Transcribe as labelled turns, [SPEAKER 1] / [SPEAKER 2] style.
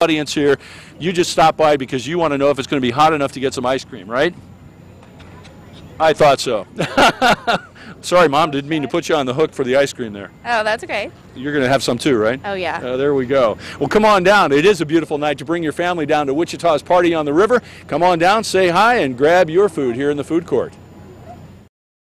[SPEAKER 1] Audience here, you just stopped by because you want to know if it's going to be hot enough to get some ice cream, right? I thought so. Sorry, Mom, didn't mean to put you on the hook for the ice cream there.
[SPEAKER 2] Oh, that's okay.
[SPEAKER 1] You're going to have some too, right?
[SPEAKER 2] Oh, yeah.
[SPEAKER 1] There we go. Well, come on down. It is a beautiful night to bring your family down to Wichita's Party on the River. Come on down, say hi, and grab your food here in the food court.